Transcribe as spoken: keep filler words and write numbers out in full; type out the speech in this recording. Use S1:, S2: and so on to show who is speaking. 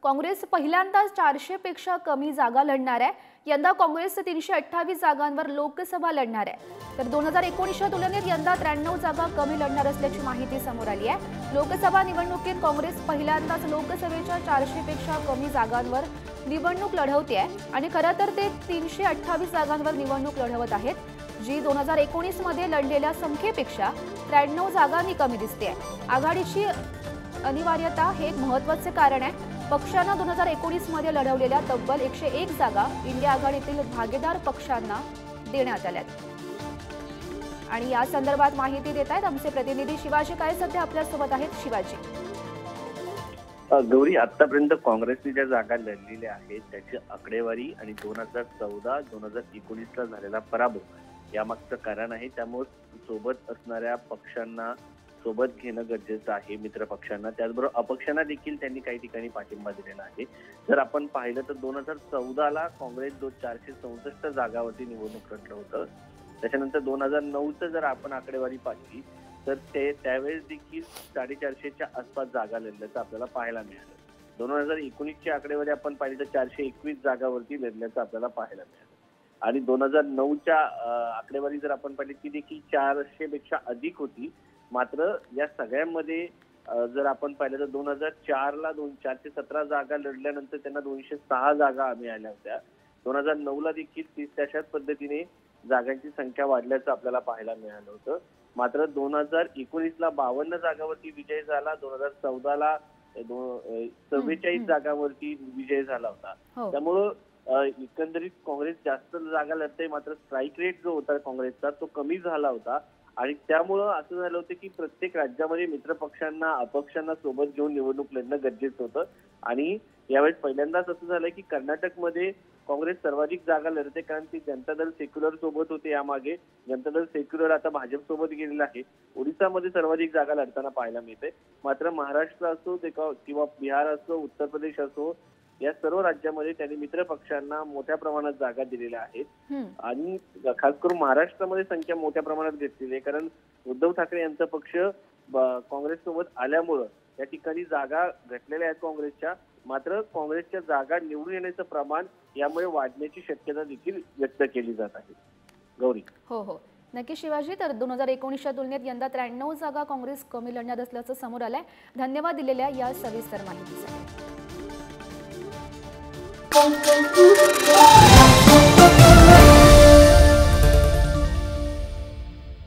S1: काँग्रेस पहिल्यांदाच चारशे पेक्षा कमी जागा लढणार आहे। यंदा काँग्रेस तीनशे अठ्ठावीस जागांवर लोकसभा लढणार आहे। तर दोन हजार एकोणीसच्या तुलनेत यंदा त्र्याण्णव जागा कमी लढणार असल्याची माहिती समोर आली आहे। लोकसभा निवडणुकीत काँग्रेस पहिल्यांदाच लोकसभेच्या चारशे पेक्षा कमी जागांवर निवडणूक लढवते आहे आणि खरं तर ते तीनशे अठ्ठावीस जागांवर निवडणूक लढवत आहेत, जी दोन हजार एकोणीस मध्ये लढलेल्या संख्येपेक्षा त्र्याण्णव जागांनी कमी दिसते आहे। आघाडीची अनिवार्यता हे एक महत्त्वाचे कारण आहे। पक्षांना दोन हजार एकोणीस मध्ये लढवलेल्या तब्बल एकशे एक जागा इंडिया आघाडीतील भागीदार पक्षांना देण्यात आल्यात आणि या संदर्भात माहिती देत आहेत आमचे प्रतिनिधी शिवाजी काय सध्या आपल्या सोबत आहेत। शिवाजी,
S2: गौरी, आतापर्यंत काँग्रेसने ज्या जागा लढलेल्या आहेत त्याची आकडेवारी आणि दोन हजार चौदा दोन हजार एकोणीस ला झालेला पराभव यामागचं कारण आहे। त्यामुळे सोबत असणाऱ्या पक्षांना सोबत घेणं गरजेचं आहे, मित्र पक्षांना। त्याचबरोबर अपक्षांना देखील त्यांनी काही ठिकाणी पाठिंबा दिलेला आहे। जर आपण पाहिलं तर दोन हजार चौदा ला काँग्रेस दो चारशे चौसष्ट जागावरती निवडणूक लढलं होतं। त्याच्यानंतर दोन हजार नऊचं जर आपण आकडेवारी पाहिली तर ते त्यावेळेस देखील साडेचारशेच्या आसपास जागा लढल्याचं आपल्याला पाहायला मिळालं। दोन हजार एकोणीसची आकडेवारी आपण पाहिली तर चारशे एकवीस जागावरती लढल्याचं आपल्याला पाहायला मिळालं आणि दोन हजार नऊच्या आकडेवारी जर आपण पाहिली ती देखील चारशे पेक्षा अधिक होती। मात्र या सगळ्यांमध्ये जर आपण पाहिलं तर दोन हजार चार ला दोन चारशे सतरा जागा लढल्यानंतर त्यांना दोनशे सहा जागा मिळाल्या होत्या। दोन हजार नऊ ला देखील तीस त्याच्याच पद्धतीने जागांची संख्या वाढल्याचं आपल्याला पाहायला मिळालं होतं। मात्र दोन हजार एकोणीस ला बावन्न जागावरती विजय झाला। दोन हजार चौदा ला चव्वेचाळीस जागांवरती विजय झाला होता। त्यामुळं एकंदरीत काँग्रेस जास्त जागा लढते, मात्र स्ट्राईक रेट जो होता काँग्रेसचा तो कमी झाला होता आणि त्यामुळं असं झालं होतं की प्रत्येक राज्यामध्ये मित्र पक्षांना अपक्षांना सोबत घेऊन निवडणूक लढणं गरजेचं होतं आणि यावेळेस पहिल्यांदाच असं झालं की कर्नाटकमध्ये काँग्रेस सर्वाधिक जागा लढते, कारण ती जनता दल सेक्युलर सोबत होते। यामागे जनता दल सेक्युलर आता भाजप सोबत गेलेला आहे। ओडिशामध्ये सर्वाधिक जागा लढताना पाहायला मिळते। मात्र महाराष्ट्र असो किंवा बिहार असो, उत्तर प्रदेश असो, या सर्व राज्यामध्ये त्यांनी मित्र पक्षांना मोठ्या प्रमाणात जागा दिलेल्या आहेत आणि खास करून महाराष्ट्रामध्ये संख्या मोठ्या प्रमाणात घेतलेली आहे, कारण उद्धव ठाकरे यांचा पक्ष काँग्रेस सोबत आल्यामुळं या ठिकाणी जागा घटलेल्या आहेत काँग्रेसच्या। मात्र काँग्रेसच्या जागा निवडून येण्याचं प्रमाण यामुळे वाढण्याची शक्यता देखील व्यक्त केली जात आहे। गौरी,
S1: हो हो नक्की शिवाजी, तर दोन हजार एकोणीसच्या तुलनेत यंदा त्र्याण्णव जागा काँग्रेस कमी लढणार असल्याचं समोर आलंय। धन्यवाद दिलेल्या या सविस्तर माहितीसाठी।